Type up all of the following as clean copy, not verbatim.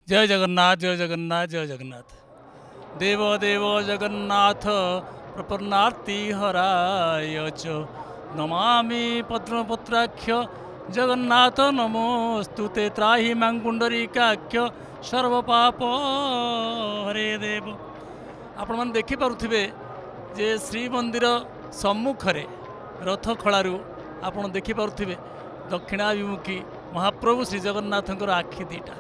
जय जगन्नाथ जय जगन्नाथ जय जगन्नाथ। देव देव जगन्नाथ प्रपन्नार्ति हराय च नमामि पद्मपत्राक्ष जगन्नाथ नमोस्तुते त्राहि मां पुंडरीकाक्ष सर्वपाप हरे देव। आपण मैंने देखिपे जे श्रीमंदिर सम्मुखरे रथ खलु आपण देखिपे दक्षिणाभिमुखी महाप्रभु श्री जगन्नाथंकर आखि दीटा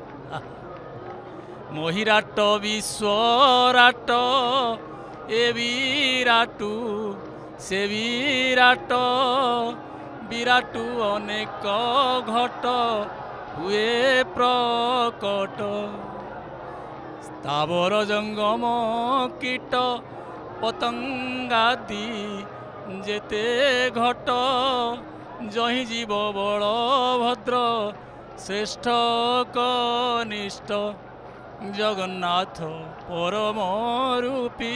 महिराट विश्वराट ए विराटू से विराट विराटू अनेक घट हुए प्रकट स्थावर जंगम कीट पतंगादि जेते घट जहि जीव बलभद्र श्रेष्ठ कनिष्ठ जगन्नाथ परम रूपी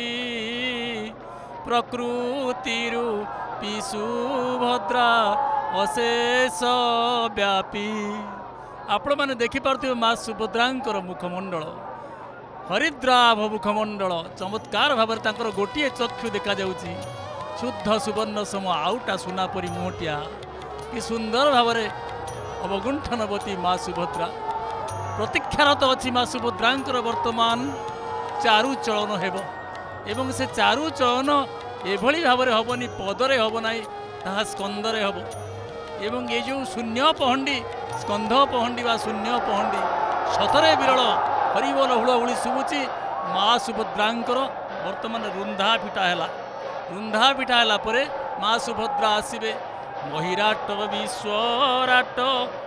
प्रकृति रूपी सुभद्रा अशेष व्यापी। आपण मैंने देखिपे माँ सुभद्रांकर मुखमंडल हरिद्राभ मुखमंडल चमत्कार भाव में गोटे चक्षु देखा जाउची शुद्ध सुवर्ण सम आउटा सुना परी मुहटिया कि सुंदर भाव अवगुंठनवती माँ सुभद्रा प्रतीक्षारत अच्छी माँ सुभद्रांकर वर्तमान चारु चलन हेब एवं से चारु चलन एभली भाव में हेबनी पदरे हेब ना ताहा स्कंदरे हेब एवं ये जो शून्य पहंडी स्कंध पहंडी बा शून्य पहंडी सतरे विरल हरिबोल हुड़हुड़ी शुभुची माँ सुभद्रांकर वर्तमान रुंधा पिटा है परे माँ सुभद्रा आसबे महिराट विश्वराट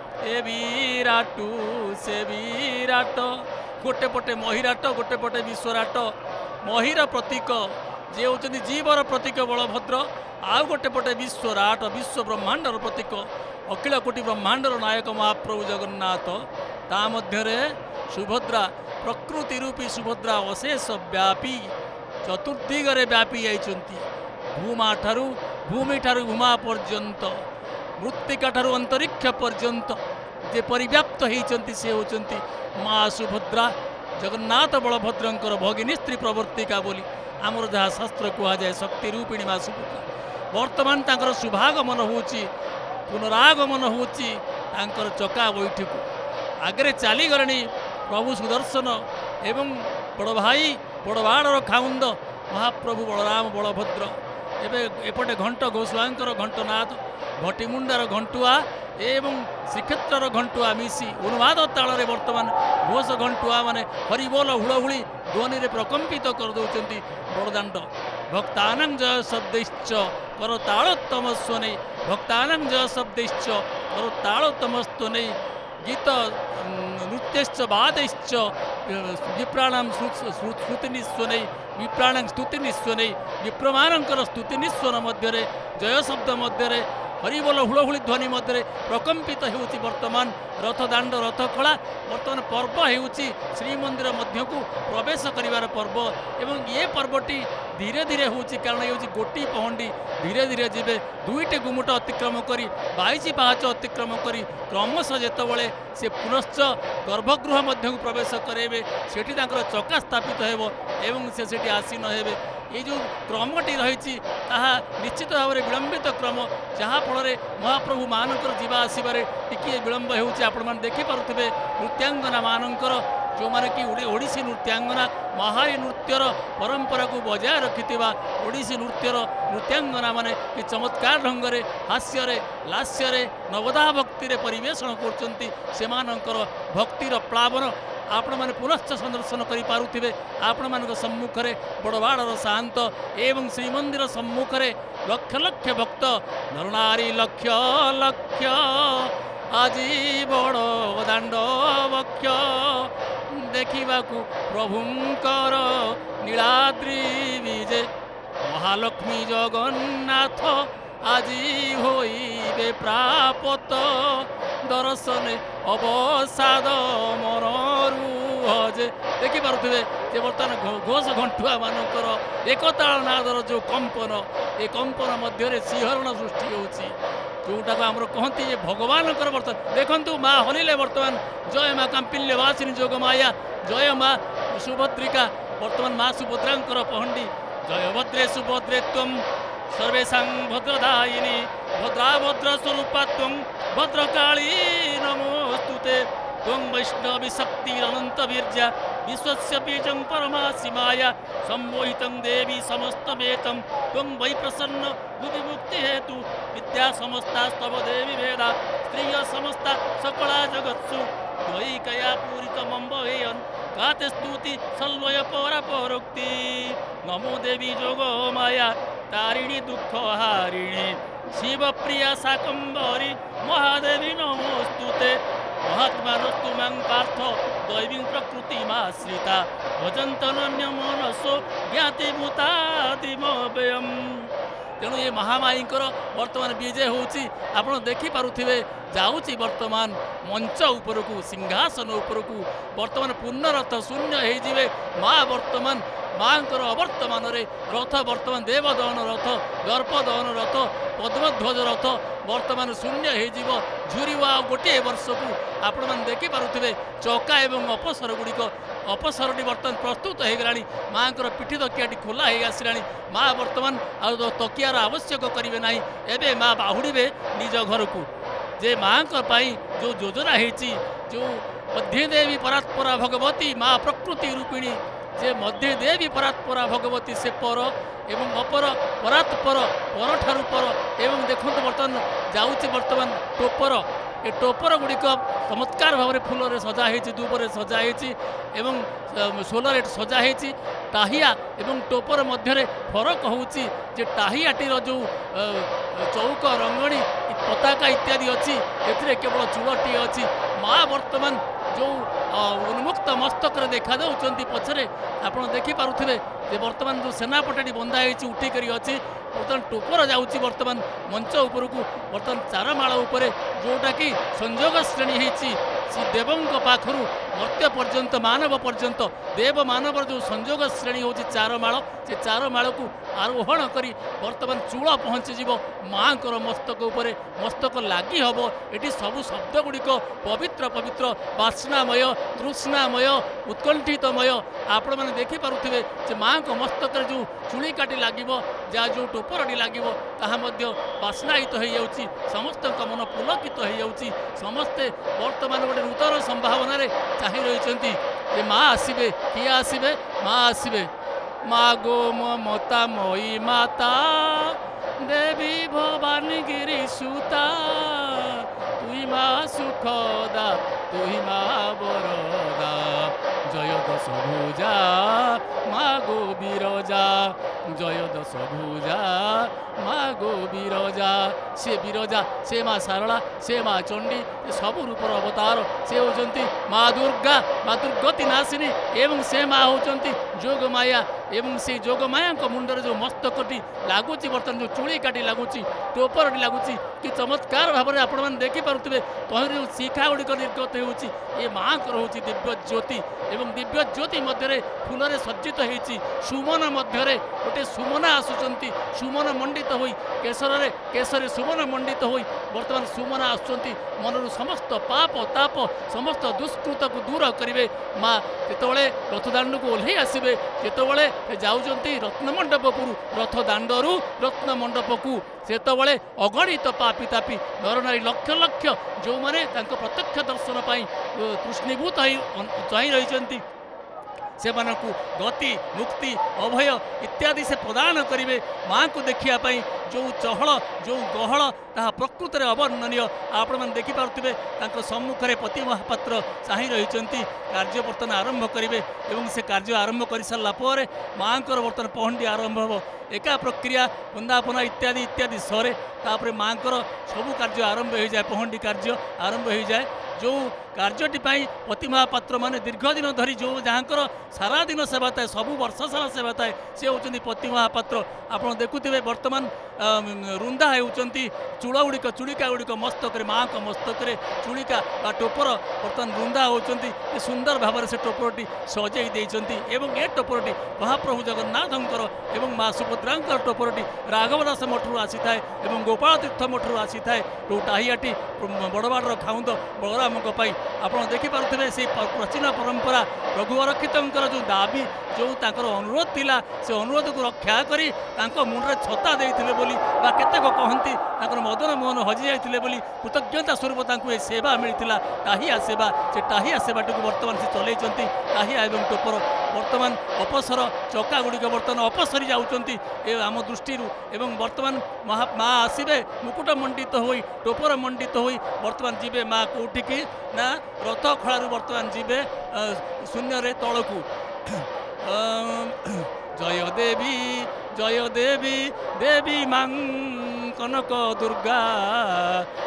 ए विराटू से विराट गोटे पटे महिराट गोटे पटे विश्वराट महिर प्रतीक जे होचंदी जीवर प्रतीक बलभद्र आउ गोटे पटे विश्वराट विश्व ब्रह्मांडर प्रतीक अखिल कोटि ब्रह्मांडर नायक महाप्रभु जगन्नाथ ता मध्यरे सुभद्रा प्रकृति रूपी सुभद्रा अशेष व्यापी चतुर्दिगरे व्यापी जाइछंती भूमा ठारू भूमि ठारू भूमा पर्यंत मृत्तिका ठारू अंतरिक्ष पर्यंत जे परिव्याप्त होती से होती माँ सुभद्रा जगन्नाथ बलभद्रंकर भगिनी स्त्री प्रवर्तिका बोली आमर जहाँ शास्त्र कहुए शक्ति रूपिणी माँ सुभद्रा वर्तमान तांकर शुभागमन होची पुनरागमन होची तांकर चका बैठी को आगे चली गले प्रभु सुदर्शन एवं बड़ भाई बड़वाड़र खाउंद महाप्रभु बलराम बलभद्र एपटे घंट गोस्वांकर घंटनाथ भटीमुंडार घंटुआ एवं श्रीक्षेत्र घंटुआ मिसी उन्माद ताल वर्तमान घोष घंटुआ माने हरिबोल हुड़हुड़ी ध्वनि रे प्रकंपित कर दौरान बड़दाण्ड भक्तानां जय शब्दैश्च कर तालोत्तमस्वनै भक्तानां जय शब्दैश्च कर तालोत्तमस्वनै गीत नृत्यश्च वादैश्च विप्राणां स्तुतिनिस्वनै विप्राणां स्तुतिनिस्वनै विप्रमानंकर स्तुतिनिस्वन मध्य जय शब्द मध्य हरिबोल हुड़हुड़ी ध्वनि मध्य प्रकंपित होती वर्तमान रथ दाण्ड रथ खला वर्तमान पर्व होची श्रीमंदिर मध्य को प्रवेश करिवार पर्व एवं ये पर्वटी धीरे धीरे होची कारण ये गोटी पहंडी धीरे धीरे जीवे दुईटे गुमुट अतिक्रम करी 22 पाहाच अतिक्रम करी क्रमश जेतबले से पुनश्च गर्भगृह मध्य को प्रवेश करेबे सेठी तांकर चका स्थापित हेबो एवं से सेठी आसीन हेबे ये जो क्रमटी रही निश्चित भाव में विलंबित क्रम जहाँ फल महाप्रभु मानकर जीवा आसबारे टिके विलंब होने देखिपे नृत्यांगना मानकर जो माने कि ओडिसी नृत्यांगना महाई नृत्यर परंपरा को बजाय रखिथिबा ओडिसी नृत्यर नृत्यांगना माने कि चमत्कार ढंग से हास्य लास्य नवदा भक्ति परिवेषण करचंती सेमानंकर भक्तिर प्लावन आपण मैंने पुनश्च संदर्शन करें आपण मान सम्मुखें बड़वाड़र शांत एवं श्रीमंदिर सम्मुखें लक्ष लक्ष भक्त नरनारी लक्ष लक्ष आजी बड़ दाण्ड वक्ष देखा प्रभुंकर नीलाद्री विजे महालक्ष्मी जगन्नाथ आजी होइबे प्रापत दर्शन अवसाद मनरुहजे देखिपे जे बर्तमान घोष घंटुआ मानकर एकताल नादर जो कंपन ए कंपन मध्य सिंहरण सृष्टि होची जोटा को आमर कहती ये भगवान बर्तमान देखु माँ हलिले बर्तमान जय माँ कांपिल्यवासिनी जोग माया जय माँ सुभद्रिका बर्तमान माँ सुभद्रा पहंडी जय भद्रे सुभद्रे तम सर्वेशा भद्रदायिनी भद्रा भद्र स्वरूपा तम भद्रकाली नमोस्तुते त्वं वैष्णवी शक्तिरनंत वीर्या विश्वस्य बीजं परमासि माया सम्मोहितं देवी समस्तमेतं त्वं वै प्रसन्न बुद्धिमुक्ति हेतु विद्या समस्ता स्तव देवी भेदा स्त्रिय समस्ता सकला जगत्सु द्वैकया पूरितमम्बहेयन् गाते स्तुति सल्वय पौरोक्ति नमो देवी जोगो माया तारिणी दुख हारिणी शिवप्रिया शाकंभरी महादेवी नमोस्तुते महात्मानस्तु मां पार्थ दैवी प्रकृतिमाश्रिता भजन्तनन्य मनसो ज्ञातिभूतादिमव्ययम् तेणु ये महामाई बर्तमान विजय होची आपण देखिपे जाऊँगी बर्तमान मंच उपरकू सिंहासन उपरकू बर्तमान पूर्णरथ शून्य होइजिवे माँ बर्तमान माँ अवर्तमान रथ बर्तमान देवदहन रथ दर्पदहन रथ पद्मध्वज रथ बर्तमान शून्य हो झुरी गोटे वर्ष को आपण मैंने देखिपे चका एवं अपसर गुड़िक अपसरटी बर्तमान प्रस्तुत हो गला माँ पिठी तकियाटी खोला हो आसला माँ बर्तमान तकियार आवश्यक करेंगे ना एवं माँ बाहुड़े निज घर को जे माँ जो योजना होती जो मध्य देवी परात्परा भगवती माँ प्रकृति रूपिणी जे मध्य देवी परात्परा भगवती से पर एवं अपर परात्पर पर ठारू पर एवं देखो बर्तमान जाऊँगी बर्तमान टोपर ए टोपर गुड़िक चमत्कार भाव में फूल सजा दुबर सजा एवं सोलर सजा टाहिया एवं टोपर मध्य फरक होची जे टाहियाटीर जो चौक रंगणी पताका इत्यादि अच्छी ए केवल चूड़टी अच्छी माँ बर्तमान जो उन्मुक्त मस्तक देखा दौरान पछरे आपड़ देखिपे बर्तमान जो सेनापटाटी बंधाई उठिक अच्छी बर्तमान टोपर जाऊँगी बर्तमान मंच उपरकू बर्तमान चारमाल जोटा कि संयोग श्रेणी होती श्री देवों पाखर मर्त्य पर्यंत मानव पर्यंत देव मानव जो संयोग श्रेणी होती चारमाल से चारमाल को आरोहण करी बर्तमान चूल पहुँचीज माँ मस्तक उपर मस्तक लगी हम ये सबू शब्द गुड़िक पवित्र पवित्र बास्नामय तृष्णामय उत्कंठितमय आपण मैंने देखिपे माँ मस्तक जो चूड़ी काटी लगे जहाँ जो टोपरटी लगे ताहा बास्नायित हो जाऊँगी समस्त मन पुलकित हो जाऊँगी समस्ते बर्तमान गोटे नूतन संभावना चाह रही माँ आसबे किए आसबे माँ आसबे माँ गो ममता मयी माता देवी भवानी गिरी सुता तुई माँ सुखदा तुई माँ बरदा जय दश भुजा माँ गो बिरजा जय दश भुजा माँ गो बिरजा से बिरजा से माँ सारला से माँ चंडी सबू रूपर अवतार से होती माँ दुर्गति नाशिनी एवं से माँ होती जोग माया एवं से जोग माया मुंडर जो मस्तकटी लगुच बर्तमान जो चूड़ी काटी लगुच टोपरटी लगुच कि चमत्कार भाव में आपण मैंने देखिपे तहर शिखा गुड़िक निर्गत हो माँ हूँ दिव्य ज्योति एवं दिव्य ज्योति मध्य फूल सज्जित होती सुमन मध्य गोटे सुमना आसुंच सुमन मंडित हो केशर सुमन मंडित हो बर्तमान सुमना आसुंच मनर समस्त पाप ताप समस्त दुष्कृत को दूर करेंगे माँ जिते रथदाण्ड को ओह्ल आसबे जिते जाऊँगी रत्नमंडपू रथदाण्डरू रत्नमंडप को सेतबले अगणित पापी तापी नर नारी लक्ष लक्ष जो मैंने प्रत्यक्ष दर्शन पर तृष्णीभूत चाह रही से गति मुक्ति अभय इत्यादि से प्रदान करेंगे माँ को देखापी जो चहल जो गहल ता प्रकृत में अवर्णनीय आपण मैंने देखिपे सम्मुखें पति महापात्र चाह रही कार्य बर्तमान आरंभ करेंगे और से कार्य आरंभ कर सारापर माँ बर्तमान पहंडी आरंभ हो एका प्रक्रिया बंदापना इत्यादि इत्यादि सरे तापर माँ सबू कार्य आरंभ हो जाए पहंडी कार्य आरंभ हो जाए जो कार्यटी पति महापात्र माने दीर्घ दिन धरी जो जहाँ सारा दिन सेवा थाए सबू वर्ष सारा सेवा थाए सी होती पति महापात्र आप देखुए बर्तमान रुंदा होती चूल गुड़िक चूड़िका गुड़िक मस्तक माँ को मस्तक चूड़िका टोपर बर्तमान रुंदा होती सुंदर भाव से टोपरटी सजाई देती ए टोपरटी महाप्रभु जगन्नाथंकर एवं माँ सुभद्रा टोपरटी राघवदास मठरू आसी था गोपाल तीर्थ मठरू आसी था जो टाहियाटी बड़बाड़ खाउंद बलराम आप देखिपे से प्राचीन परंपरा रघुवरक्षित जो दाबी जो अनुरोध थिला से अनुरोध को रक्षा करी मुंडे छता देते बोली केतेक कहती मदन मोहन हजि जाते बोली कृतज्ञता स्वरूप ये सेवा मिलता टाहिया सेवा से टाहिया सेवाटी बर्तमान से चलती टाहिया एवं टोपर बर्तमान अपसर चका गुड़िक बर्तमान अपसरी जाऊँगी आम दृष्टि एवं बर्तमान माँ आसवे मुकुट मंडित हो टोपर मंडित हो बर्तमान जीवे माँ कौटिकी ना रथ खड़ारू बर्तमान जीवे शून्य तलकू जय देवी देवी मां कनक दुर्गा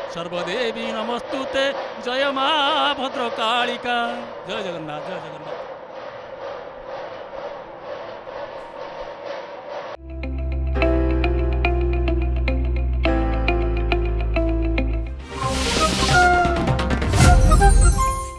सर्वदेवी नमस्तुते जय माँ भद्रकालिका। जय जगन्नाथ जय जगन्नाथ।